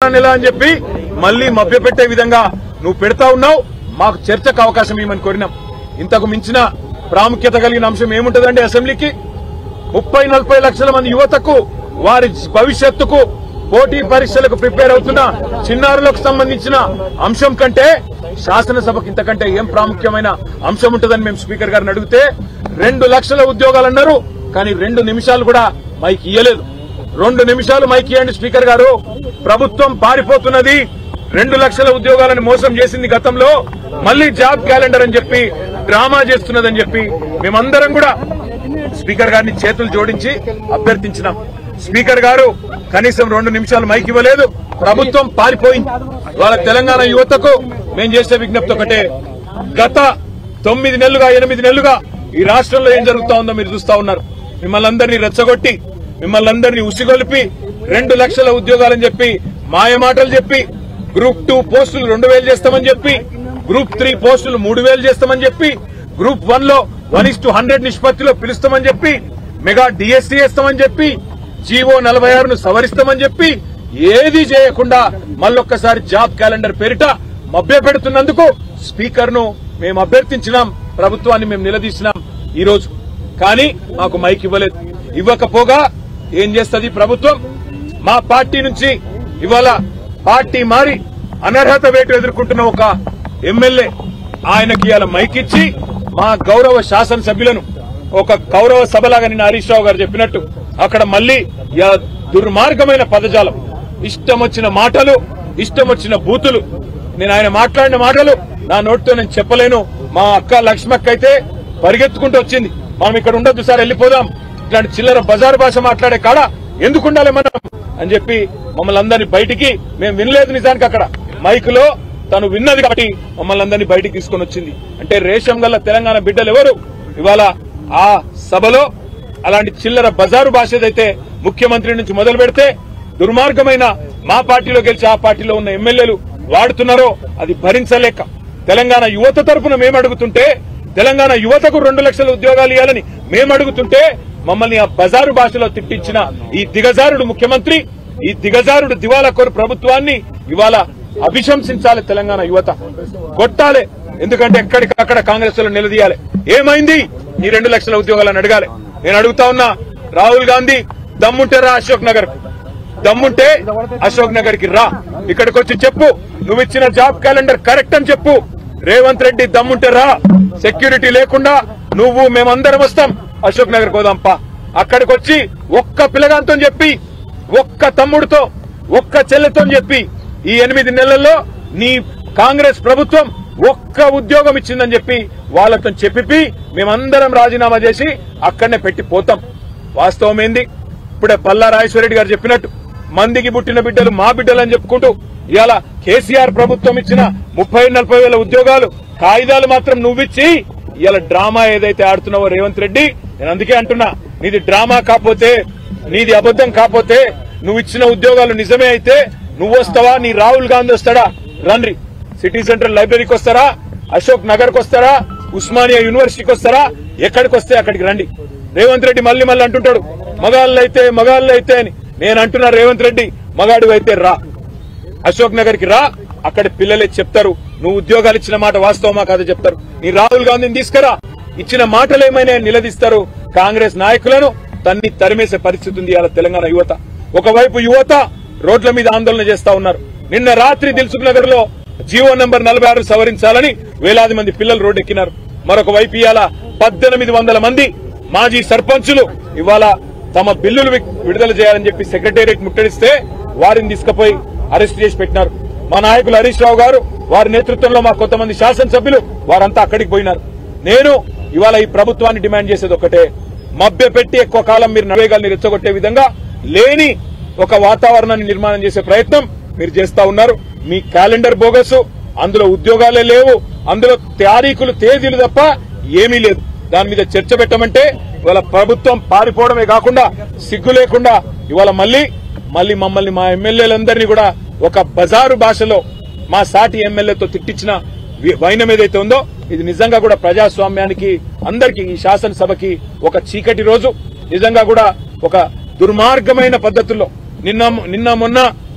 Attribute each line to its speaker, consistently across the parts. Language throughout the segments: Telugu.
Speaker 1: నెల అని చెప్పి మళ్లీ మభ్యపెట్టే విధంగా నువ్వు పెడతా ఉన్నావు. మాకు చర్చకు అవకాశం ఇవ్వమని కోరినాం. ఇంతకు మించిన ప్రాముఖ్యత కలిగిన అంశం ఏముంటదండి? అసెంబ్లీకి 30-40 లక్షల మంది యువతకు వారి భవిష్యత్తుకు పోటీ పరీక్షలకు ప్రిపేర్ అవుతున్న చిన్నారులకు సంబంధించిన అంశం కంటే శాసనసభకు ఇంతకంటే ఏం ప్రాముఖ్యమైన అంశం ఉంటుందని మేము స్పీకర్ గారిని అడిగితే 2 లక్షల ఉద్యోగాలు అన్నారు. కానీ 2 నిమిషాలు కూడా మైక్ ఇయ్యలేదు. 2 నిమిషాలు మైక్ ఇవ్వండి స్పీకర్ గారు. ప్రభుత్వం పారిపోతున్నది, 2 లక్షల ఉద్యోగాలను మోసం చేసింది గతంలో, మళ్లీ జాబ్ క్యాలెండర్ అని చెప్పి డ్రామా చేస్తున్నదని చెప్పి మేమందరం కూడా స్పీకర్ గారిని చేతులు జోడించి అభ్యర్థించినాం. స్పీకర్ గారు కనీసం 2 నిమిషాలు మైక్ ఇవ్వలేదు. ప్రభుత్వం పారిపోయింది. వాళ్ళ తెలంగాణ యువతకు మేము చేసే విజ్ఞప్తి ఒకటే, గత 9 నెలలుగా 8 నెలలుగా ఈ రాష్ట్రంలో ఏం జరుగుతా ఉందో మీరు చూస్తా ఉన్నారు. మిమ్మల్ని అందరినీ రెచ్చగొట్టి, మిమ్మల్ని అందరినీ ఉసిగొలిపి 2 లక్షల ఉద్యోగాలని చెప్పి మాయమాటలు చెప్పి, గ్రూప్ 2 పోస్టులు 2000 చేస్తామని చెప్పి, గ్రూప్ 3 పోస్టులు 3000 చేస్తామని చెప్పి, గ్రూప్ 1 లో 1:100 నిష్పత్తిలో పిలుస్తామని చెప్పి, మెగా డిఎస్సీ చేస్తామని చెప్పి, జీవో 46ను సవరిస్తామని చెప్పి ఏది చేయకుండా మళ్ళొక్కసారి జాబ్ క్యాలెండర్ పేరిట మభ్యపెడుతున్నందుకు స్పీకర్ ను మేము అభ్యర్థించినాం. ప్రభుత్వాన్ని మేము నిలదీసినాం ఈ రోజు. కానీ మాకు మైక్ ఇవ్వలేదు. ఇవ్వకపోగా ఏం చేస్తుంది ప్రభుత్వం? మా పార్టీ నుంచి ఇవాళ పార్టీ మారి అనర్హత వేటు ఎదుర్కొంటున్న ఒక ఎమ్మెల్యే, ఆయనకి ఇవాళ మైక్ ఇచ్చి మా గౌరవ శాసనసభ్యులను ఒక గౌరవ సభలాగా నిన్న హరీష్ రావు గారు చెప్పినట్టు అక్కడ మళ్లీ దుర్మార్గమైన పదజాలం, ఇష్టం వచ్చిన మాటలు, ఇష్టం వచ్చిన బూతులు. నేను ఆయన మాట్లాడిన మాటలు నా నోటితో నేను చెప్పలేను. మా అక్క లక్ష్మక్క అయితే పరిగెత్తుకుంటూ వచ్చింది, మనం ఇక్కడ ఉండొద్దు సార్, వెళ్లిపోదాం, ఇట్లాంటి చిల్లర బజారు భాష మాట్లాడే కాడ ఎందుకుండాలి మనం అని చెప్పి మమ్మల్ని అందరినీ బయటికి, మేము వినలేదు నిజానికి అక్కడ మైకులో, తను విన్నది కాబట్టి మమ్మల్ని అందరినీ బయటికి తీసుకుని వచ్చింది. అంటే రేషం గల్ల తెలంగాణ బిడ్డలు ఎవరు ఇవాళ ఆ సభలో అలాంటి చిల్లర బజారు భాష ఏదైతే ముఖ్యమంత్రి నుంచి మొదలు పెడితే దుర్మార్గమైన మా పార్టీలో గెలిచి ఆ పార్టీలో ఉన్న ఎమ్మెల్యేలు వాడుతున్నారో అది భరించలేక తెలంగాణ యువత తరఫున మేము అడుగుతుంటే, తెలంగాణ యువతకు 2 లక్షల ఉద్యోగాలు ఇవ్వాలని మేము అడుగుతుంటే మమ్మల్ని ఆ బజారు భాషలో తిట్టించిన ఈ దిగజారుడు ముఖ్యమంత్రి, ఈ దిగజారుడు దివాలాకోరు ప్రభుత్వాన్ని ఇవాళ అభిశంసించాలి. తెలంగాణ యువత కొట్టాలి. ఎందుకంటే ఎక్కడికక్కడ కాంగ్రెస్ లో నిలదీయాలి. ఏమైంది ఈ 2 లక్షల ఉద్యోగాలను అడగాలి. నేను అడుగుతా ఉన్నా, రాహుల్ గాంధీ దమ్ముంటే రా అశోక్ నగర్, దమ్ముంటే అశోక్ నగర్ కి రా, ఇక్కడికి వచ్చి చెప్పు నువ్వు ఇచ్చిన జాబ్ క్యాలెండర్ కరెక్ట్ అని చెప్పు. రేవంత్ రెడ్డి దమ్ముంటే రా, సెక్యూరిటీ లేకుండా నువ్వు మేమందరం వస్తాం, అశోక్ నగర్ పోదాంపా. అక్కడికి వచ్చి ఒక్క పిల్లగాంతో చెప్పి, ఒక్క తమ్ముడితో, ఒక్క చెల్లెతో చెప్పి ఈ 8 నెలల్లో నీ కాంగ్రెస్ ప్రభుత్వం ఒక్క ఉద్యోగం ఇచ్చిందని చెప్పి వాళ్ళతో చెప్పి మేమందరం రాజీనామా చేసి అక్కడనే పెట్టి పోతాం. వాస్తవం ఏంది? ఇప్పుడే పల్లా రాజేశ్వరరెడ్డి గారు చెప్పినట్టు మందికి పుట్టిన బిడ్డలు మా బిడ్డలు అని చెప్పుకుంటూ ఇవాళ కేసీఆర్ ప్రభుత్వం ఇచ్చిన 30-40 వేల ఉద్యోగాలు కాయిదాలు మాత్రం నువ్విచ్చి ఇవాళ డ్రామా ఏదైతే ఆడుతున్నావో రేవంత్ రెడ్డి, నేను అందుకే అంటున్నా, నీది డ్రామా కాకపోతే, నీది అబద్దం కాకపోతే, నువ్వు ఇచ్చిన ఉద్యోగాలు నిజమే అయితే నువ్వు వస్తావా, నీ రాహుల్ గాంధీ వస్తాడా? రండి, సిటీ సెంట్రల్ లైబ్రరీకి వస్తారా, అశోక్ నగర్ కు వస్తారా, ఉస్మానియా యూనివర్సిటీకి వస్తారా, ఎక్కడికి వస్తే అక్కడికి రండి. రేవంత్ రెడ్డి మళ్ళీ అంటుంటాడు మగాళ్ళు అయితే అని. నేను అంటున్నా, రేవంత్ రెడ్డి మగాడు అయితే రా, అశోక్ నగర్ కి రా, అక్కడ పిల్లలే చెప్తారు నువ్వు ఉద్యోగాలు ఇచ్చిన మాట వాస్తవమా కాదో చెప్తారు. నీ రాహుల్ గాంధీని తీసుకురా, ఇచ్చిన మాటలు ఏమైనా నిలదీస్తారు. కాంగ్రెస్ నాయకులను తరిమేసే పరిస్థితి ఉంది ఇవాళ తెలంగాణ యువత. ఒకవైపు యువత రోడ్ల మీద ఆందోళన చేస్తా ఉన్నారు. నిన్న రాత్రి దిల్సుఖ్ నగర్ లో జీవో నంబర్ 46 సవరించాలని వేలాది మంది పిల్లలు రోడ్డెక్కినారు. మరొక వైపు ఇవాళ 1800 మంది మాజీ సర్పంచులు ఇవాళ తమ బిల్లులు విడుదల చేయాలని చెప్పి సెక్రటేరియట్ ముట్టడిస్తే వారిని తీసుకుపోయి అరెస్ట్ చేసి పెట్టినారు. మా నాయకులు హరీష్ రావు గారు, వారి నేతృత్వంలో మా కొంతమంది శాసనసభ్యులు వారంతా అక్కడికి పోయినారు. నేను ఇవాళ ఈ ప్రభుత్వాన్ని డిమాండ్ చేసేది ఒకటే, మభ్యపెట్టి ఎక్కువ కాలం మీరు నవేగాల్ని రెచ్చగొట్టే విధంగా లేని ఒక వాతావరణాన్ని నిర్మాణం చేసే ప్రయత్నం మీరు చేస్తా ఉన్నారు. మీ క్యాలెండర్ బోగస్, అందులో ఉద్యోగాలే లేవు, అందులో తారీఖులు తేదీలు తప్ప ఏమీ లేదు. దాని మీద చర్చ పెట్టమంటే ఇవాళ ప్రభుత్వం పారిపోవడమే కాకుండా సిగ్గు లేకుండా ఇవాళ మళ్లీ మమ్మల్ని మా ఎమ్మెల్యేలందరినీ కూడా ఒక బజారు భాషలో మా సాటి ఎమ్మెల్యేతో తిట్టించిన వైనం ఏదైతే ఉందో ఇది నిజంగా కూడా ప్రజాస్వామ్యానికి, అందరికీ, ఈ శాసనసభకి ఒక చీకటి రోజు. నిజంగా కూడా ఒక దుర్మార్గమైన పద్ధతుల్లో నిన్న మొన్న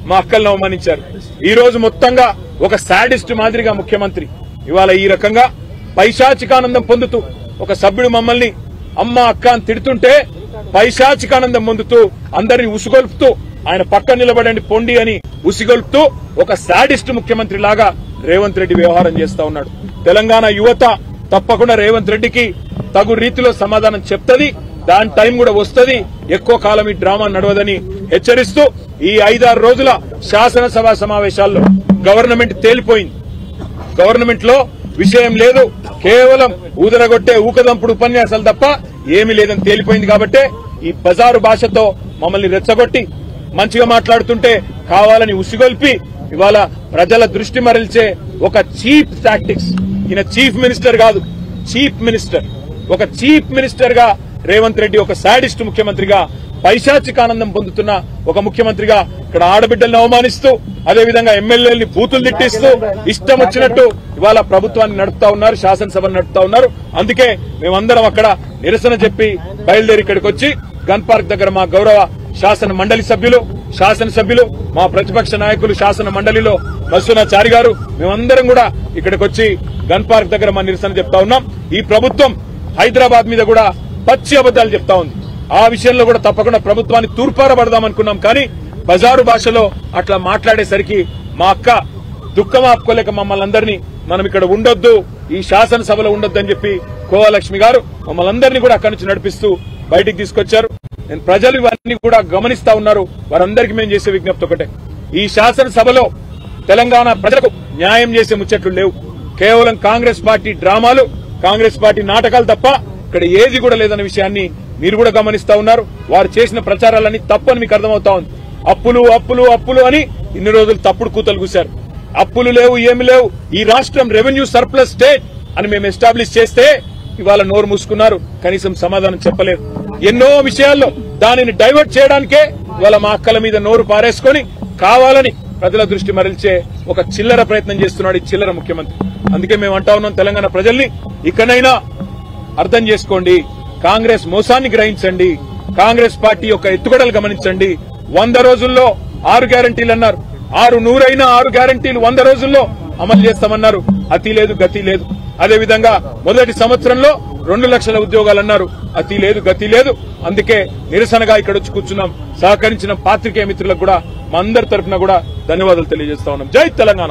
Speaker 1: మా అక్కలను అవమానించారు. ఈ రోజు మొత్తంగా ఒక శాడిస్ట్ మాదిరిగా ముఖ్యమంత్రి ఇవాళ ఈ రకంగా పైశాచికానందం పొందుతూ ఒక సభ్యుడు మమ్మల్ని అమ్మ అక్క అని తిడుతుంటే పైశాచికానందం పొందుతూ అందరినీ ఉసిగొల్పుతూ ఆయన పక్క నిలబడండి పొండి అని ఉసిగొల్పుతూ ఒక శాడిస్ట్ ముఖ్యమంత్రి లాగా రేవంత్ రెడ్డి వ్యవహారం చేస్తా ఉన్నాడు. తెలంగాణ యువత తప్పకుండా రేవంత్ రెడ్డికి తగు రీతిలో సమాధానం చెప్తది. దాని టైం కూడా వస్తుంది. ఎక్కువ కాలం ఈ డ్రామా నడవదని హెచ్చరిస్తూ ఈ 5-6 రోజుల శాసనసభ సమావేశాల్లో గవర్నమెంట్ తేలిపోయింది. గవర్నమెంట్ లో విషయం లేదు, కేవలం ఊదరగొట్టే ఊకదంపుడు ఉపన్యాసాలు తప్ప ఏమీ లేదని తేలిపోయింది. కాబట్టే ఈ బజారు భాషతో మమ్మల్ని రెచ్చగొట్టి మంచిగా మాట్లాడుతుంటే కావాలని ఉసిగొల్పి ఇవాళ ప్రజల దృష్టి మరల్చే ఒక చీప్ టాక్టిక్స్. ఈయన చీఫ్ మినిస్టర్ కాదు, చీఫ్ మినిస్టర్. ఒక చీఫ్ మినిస్టర్ గా రేవంత్ రెడ్డి ఒక శాడిస్ట్ ముఖ్యమంత్రిగా పైశాచికానందం పొందుతున్న ఒక ముఖ్యమంత్రిగా ఇక్కడ ఆడబిడ్డలను అవమానిస్తూ అదేవిధంగా ఎమ్మెల్యేలని బూతులు తిట్టిస్తూ ఇష్టం వచ్చినట్టు ఇవాళ ప్రభుత్వాన్ని నడుపుతా ఉన్నారు, శాసనసభను నడుపుతా ఉన్నారు. అందుకే మేమందరం అక్కడ నిరసన చెప్పి బయలుదేరి ఇక్కడికి వచ్చి గన్ పార్క్ దగ్గర మా గౌరవ శాసన మండలి శాసనసభ్యులు మా ప్రతిపక్ష నాయకులు శాసన మండలిలో మసూనాచారి గారు మేమందరం కూడా ఇక్కడికి వచ్చి గన్ పార్క్ దగ్గర మా నిరసన చెప్తా ఉన్నాం. ఈ ప్రభుత్వం హైదరాబాద్ మీద కూడా పచ్చి అబద్దాలు చెప్తా ఉంది. ఆ విషయంలో కూడా తప్పకుండా ప్రభుత్వాన్ని తూర్పారబడదామనుకున్నాం. కానీ బజారు భాషలో అట్లా మాట్లాడేసరికి మా అక్క దుఃఖం ఆపుకోలేక మమ్మల్ని అందరినీ మనం ఇక్కడ ఉండొద్దు, ఈ శాసనసభలో ఉండొద్దు అని చెప్పి కోవలక్ష్మి గారు మమ్మల్ని అందరినీ కూడా అక్కడి నుంచి నడిపిస్తూ బయటికి తీసుకొచ్చారు. నేను ప్రజలు ఇవన్నీ కూడా గమనిస్తా ఉన్నారు. వారందరికీ మేము చేసే విజ్ఞప్తి ఒకటే, ఈ శాసనసభలో తెలంగాణ ప్రజలకు న్యాయం చేసే ముచ్చట్లు లేవు. కేవలం కాంగ్రెస్ పార్టీ డ్రామాలు, కాంగ్రెస్ పార్టీ నాటకాలు తప్ప ఇక్కడ ఏది కూడా లేదన్న విషయాన్ని మీరు కూడా గమనిస్తా ఉన్నారు. వారు చేసిన ప్రచారాలన్నీ తప్పని మీకు అర్థమవుతా ఉంది. అప్పులు అప్పులు అప్పులు అని ఇన్ని రోజులు తప్పుడు కూతలు కూశారు. అప్పులు లేవు, ఏమి లేవు, ఈ రాష్ట్రం రెవెన్యూ సర్ప్లస్ స్టేట్ అని మేము ఎస్టాబ్లిష్ చేస్తే ఇవాళ నోరు మూసుకున్నారు, కనీసం సమాధానం చెప్పలేదు. ఎన్నో విషయాల్లో దానిని డైవర్ట్ చేయడానికే ఇవాళ మా అక్కల మీద నోరు పారేసుకొని కావాలని ప్రజల దృష్టి మరల్చే ఒక చిల్లర ప్రయత్నం చేస్తున్నాడు ఈ చిల్లర ముఖ్యమంత్రి. అందుకే మేము అంటా ఉన్నాం తెలంగాణ ప్రజల్ని, ఇకనైనా అర్థం చేసుకోండి, కాంగ్రెస్ మోసాన్ని గ్రహించండి, కాంగ్రెస్ పార్టీ యొక్క ఎత్తుగడలు గమనించండి. 100 రోజుల్లో 6 గ్యారంటీలు అన్నారు, 6 అయినా 6 గ్యారంటీలు 100 రోజుల్లో అమలు చేస్తామన్నారు. అతి లేదు, గతి లేదు. అదేవిధంగా మొదటి సంవత్సరంలో 2 లక్షల ఉద్యోగాలు అన్నారు. అతి లేదు, గతి లేదు. అందుకే నిరసనగా ఇక్కడ వచ్చి కూర్చున్నాం. సహకరించిన పాత్రికేయ మిత్రులకు కూడా మా అందరి తరఫున కూడా ధన్యవాదాలు తెలియజేస్తా ఉన్నాం. జై తెలంగాణ.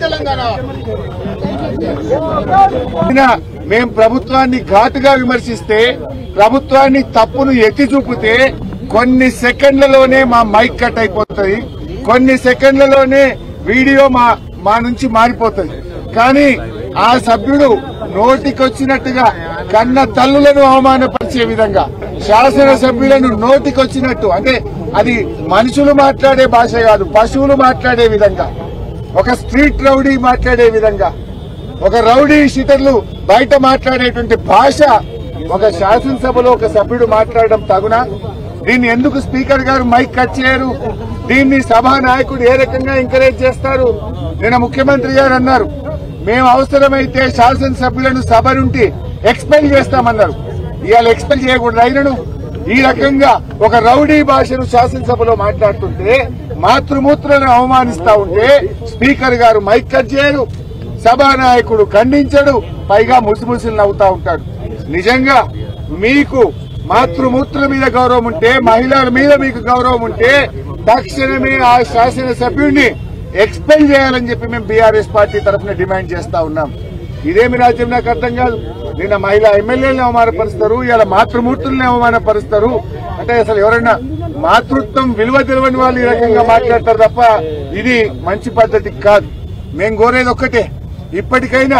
Speaker 2: మేం ప్రభుత్వాన్ని ఘాటుగా విమర్శిస్తే, ప్రభుత్వాన్ని తప్పును ఎత్తి చూపితే కొన్ని సెకండ్లలోనే మా మైక్ కట్ అయిపోతుంది, కొన్ని సెకండ్లలోనే వీడియో మా నుంచి మారిపోతుంది. కానీ ఆ సభ్యుడు నోటికొచ్చినట్టుగా కన్న తల్లులను అవమానపరిచే విధంగా, శాసనసభ్యులను నోటికొచ్చినట్టు, అంటే అది మనుషులు మాట్లాడే భాష కాదు, పశువులు మాట్లాడే విధంగా, ఒక స్ట్రీట్ రౌడీ మాట్లాడే విధంగా, ఒక రౌడీ షీటర్లు బయట మాట్లాడేటువంటి భాష ఒక శాసనసభలో ఒక సభ్యుడు మాట్లాడడం తగునా? దీన్ని ఎందుకు స్పీకర్ గారు మైక్ కట్ చేయరు? దీన్ని సభా నాయకుడు ఏ రకంగా ఎంకరేజ్ చేస్తారు? నిన్న ముఖ్యమంత్రి గారు అన్నారు, మేము అవసరమైతే శాసనసభ్యులను సభ నుండి ఎక్స్పెల్ చేస్తామన్నారు. ఇవాళ ఎక్స్పెల్ చేయకూడదు అయినను. ఈ రకంగా ఒక రౌడీ భాషను శాసనసభలో మాట్లాడుతుంటే, మాతృమూత్రులను అవమానిస్తా ఉంటే స్పీకర్ గారు మైక్ కట్ చేయరు, సభానాయకుడు ఖండించడు, పైగా ముసిముసిలు నవ్వుతా ఉంటాడు. నిజంగా మీకు మాతృమూర్తుల మీద గౌరవం ఉంటే, మహిళల మీద మీకు గౌరవం ఉంటే తక్షణమే ఆ శాసనసభ్యుడిని ఎక్స్పెల్ చేయాలని చెప్పి మేము బీఆర్ఎస్ పార్టీ తరఫున డిమాండ్ చేస్తా ఉన్నాం. ఇదేమి రాజ్యం నాకు అర్థం కాదు. నిన్న మహిళా ఎమ్మెల్యేలను అవమానపరుస్తారు, ఇలా మాతృమూర్తుల్ని అవమానపరుస్తారు. అంటే అసలు ఎవరైనా మాతృత్వం విలువ తెలియని వాళ్ళు ఈ రకంగా మాట్లాడతారు తప్ప ఇది మంచి పద్ధతి కాదు. మేము కోరేది ఒక్కటే, ఇప్పటికైనా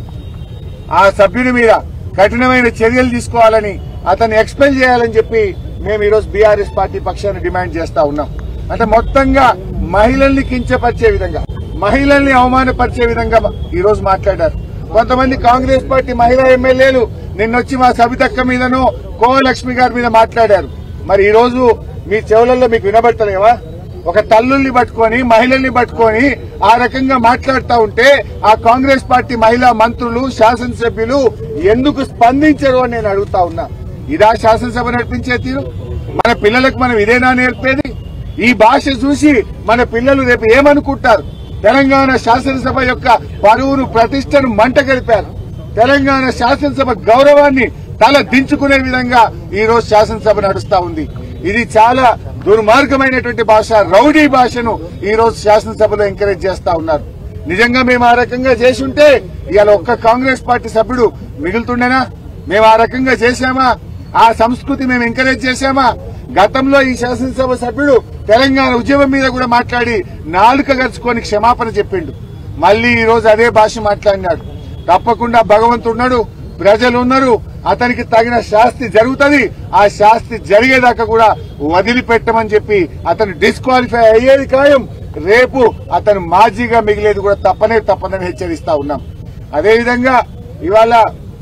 Speaker 2: ఆ సభ్యుని మీద కఠినమైన చర్యలు తీసుకోవాలని, అతన్ని ఎక్స్పెల్ చేయాలని చెప్పి మేము ఈరోజు బీఆర్ఎస్ పార్టీ పక్షాన్ని డిమాండ్ చేస్తా ఉన్నాం. అంటే మొత్తంగా మహిళల్ని కించపరిచే విధంగా, మహిళల్ని అవమానపరిచే విధంగా ఈరోజు మాట్లాడారు. కొంతమంది కాంగ్రెస్ పార్టీ మహిళా ఎమ్మెల్యేలు నిన్నొచ్చి మా సబితక్క మీదనో కోవలక్ష్మి గారి మీద మాట్లాడారు. మరి ఈ రోజు మీ చెవులలో మీకు వినబడతలేవా? ఒక తల్లుల్ని పట్టుకొని, మహిళల్ని పట్టుకొని ఆ రకంగా మాట్లాడుతూ ఉంటే ఆ కాంగ్రెస్ పార్టీ మహిళా మంత్రులు, శాసనసభ్యులు ఎందుకు స్పందించరు అని నేను అడుగుతా ఉన్నా. ఇదా శాసనసభ నడిపించే తీరు? మన పిల్లలకు మనం ఇదేనా నేర్పేది? ఈ భాష చూసి మన పిల్లలు రేపు ఏమనుకుంటారు? తెలంగాణ శాసనసభ యొక్క పరువును ప్రతిష్టను మంట కలిపారు. తెలంగాణ శాసనసభ గౌరవాన్ని తల దించుకునే విధంగా ఈ రోజు శాసనసభ నడుస్తా ఉంది. ఇది చాలా దుర్మార్గమైనటువంటి భాష, రౌడీ భాషను ఈ రోజు శాసనసభలో ఎంకరేజ్ చేస్తా ఉన్నారు. నిజంగా మేము ఆ రకంగా చేసి ఉంటే ఇవాళ ఒక్క కాంగ్రెస్ పార్టీ సభ్యుడు మిగులుతుండేనా? మేము ఆ రకంగా చేశామా? ఆ సంస్కృతి మేము ఎంకరేజ్ చేశామా? గతంలో ఈ శాసనసభ సభ్యుడు తెలంగాణ ఉద్యమం మీద కూడా మాట్లాడి నాలుక గరుచుకొని క్షమాపణ చెప్పిండు. మళ్లీ ఈ రోజు అదే భాష మాట్లాడినాడు. తప్పకుండా భగవంతుడున్నాడు, ప్రజలున్నారు, అతనికి తగిన శాస్తి జరుగుతుంది. ఆ శాస్తి జరిగేదాకా కూడా వదిలిపెట్టమని చెప్పి అతను డిస్క్వాలిఫై అయ్యేది ఖాయం. రేపు అతను మాజీగా మిగిలేది కూడా తప్పదని హెచ్చరిస్తా ఉన్నాం. అదేవిధంగా ఇవాళ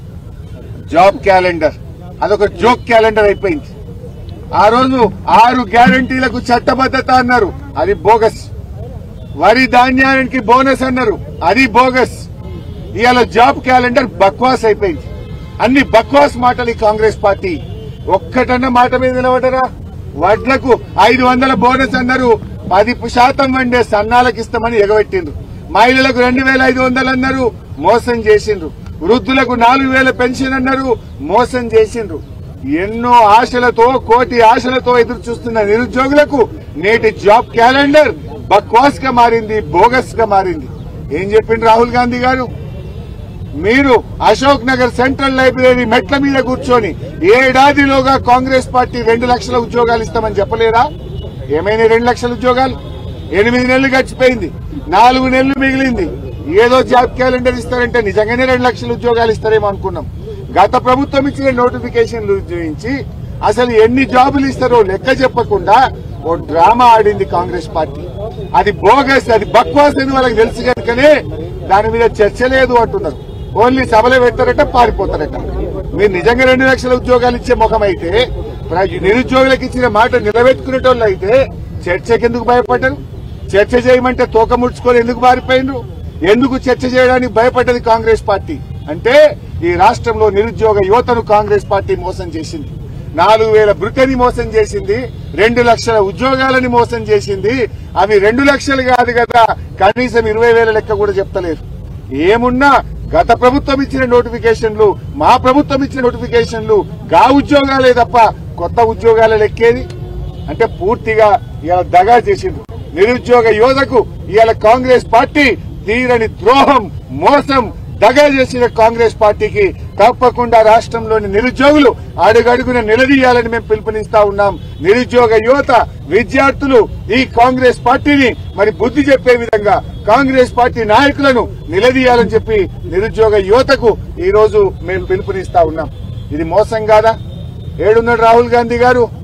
Speaker 2: జాబ్ క్యాలెండర్ అదొక జోక్ క్యాలెండర్ అయిపోయింది. ఆ రోజు 6 గ్యారంటీలకు చట్టబద్దత అన్నారు, అది బోగస్. వరి ధాన్యానికి బోనస్ అన్నారు, అది బోగస్. ఇవాళ జాబ్ క్యాలెండర్ బక్వాస్ అయిపోయింది. అన్ని బక్వాస్ మాటలు ఈ కాంగ్రెస్ పార్టీ. ఒక్కటన్నా మాట మీద నిలబడరా? వడ్లకు 500 బోనస్ అన్నారు, 10% వండే సన్నాలకు ఇస్తామని ఎగబెట్టిండ్రు. మహిళలకు 2500 అన్నారు, మోసం చేసిండ్రు. వృద్ధులకు 4000 పెన్షన్ అన్నారు, మోసం చేసిండ్రు. ఎన్నో ఆశలతో, కోటి ఆశలతో ఎదురు చూస్తున్న నిరుద్యోగులకు నేటి జాబ్ క్యాలెండర్ బక్వాస్ గా మారింది, బోగస్ గా మారింది. ఏం చెప్పిండ్రు రాహుల్ గాంధీ గారు? మీరు అశోక్ నగర్ సెంట్రల్ లైబ్రరీ మెట్ల మీద కూర్చొని ఏడాదిలోగా కాంగ్రెస్ పార్టీ 2 లక్షల ఉద్యోగాలు ఇస్తామని చెప్పలేరా? ఏమైనా 2 లక్షల ఉద్యోగాలు? 8 నెలలు గడిచిపోయింది, 4 నెలలు మిగిలింది. ఏదో జాబ్ క్యాలెండర్ ఇస్తారంటే నిజంగానే 2 లక్షల ఉద్యోగాలు ఇస్తారేమో అనుకున్నాం. గత ప్రభుత్వం ఇచ్చిన నోటిఫికేషన్లు చూపించి అసలు ఎన్ని జాబులు ఇస్తారో లెక్క చెప్పకుండా ఓ డ్రామా ఆడింది కాంగ్రెస్ పార్టీ. అది బోగస్, అది బక్వాస్ అని వాళ్ళకి తెలుసు కనుకనే దాని మీద చర్చ లేదు అంటున్నారు. ఓన్లీ సభలో పెడతారట, పారిపోతారట. మీరు నిజంగా 2 లక్షల ఉద్యోగాలు ఇచ్చే ముఖం అయితే, నిరుద్యోగులకు ఇచ్చిన మాట నిలబెట్టుకునేటోళ్ళు అయితే చర్చకెందుకు భయపడ్డారు? చర్చ చేయమంటే తోక ముడుచుకొని ఎందుకు పారిపోయినరు? ఎందుకు చర్చ చేయడానికి భయపడ్డది కాంగ్రెస్ పార్టీ? అంటే ఈ రాష్ట్రంలో నిరుద్యోగ యువతను కాంగ్రెస్ పార్టీ మోసం చేసింది. 4000 బృతని మోసం చేసింది, 2 లక్షల ఉద్యోగాలని మోసం చేసింది. అవి 2 లక్షలు కాదు కదా, కనీసం 20,000 లెక్క కూడా చెప్తలేరు. ఏమున్నా గత ప్రభుత్వం ఇచ్చిన నోటిఫికేషన్లు, మా ప్రభుత్వం ఇచ్చిన నోటిఫికేషన్లు గా ఉద్యోగాలే తప్ప కొత్త ఉద్యోగాల లెక్కేది. అంటే పూర్తిగా ఇవాళ దగా చేసింది నిరుద్యోగ యువతకు. ఇవాళ కాంగ్రెస్ పార్టీ తీరని ద్రోహం, మోసం, దగా చేసిన కాంగ్రెస్ పార్టీకి తప్పకుండా రాష్ట్రంలోని నిరుద్యోగులు అడుగడుగున నిలదీయాలని మేము పిలుపునిస్తా ఉన్నాం. నిరుద్యోగ యువత, విద్యార్థులు ఈ కాంగ్రెస్ పార్టీని మరి బుద్ధి చెప్పే విధంగా కాంగ్రెస్ పార్టీ నాయకులను నిలదీయాలని చెప్పి నిరుద్యోగ యువతకు ఈ రోజు మేము పిలుపునిస్తా ఉన్నాం. ఇది మోసం కాదా? ఏడున్నాడు రాహుల్ గాంధీ గారు?